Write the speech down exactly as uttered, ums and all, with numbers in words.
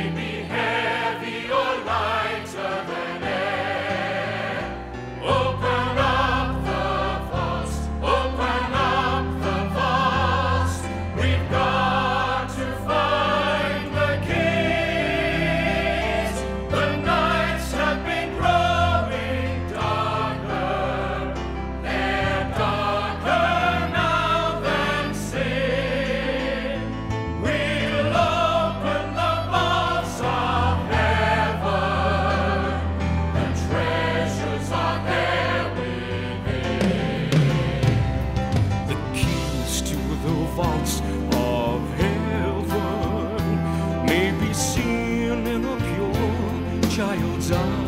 may be heavy or lighter than air. Open up the vaults, open up the vaults. We've got to find the keys. The nights have been growing darker. They're darker now than sin. We'll open the vaults of heaven. The treasures are there within. The keys to the vaults of heaven may be seen in a pure child's eye.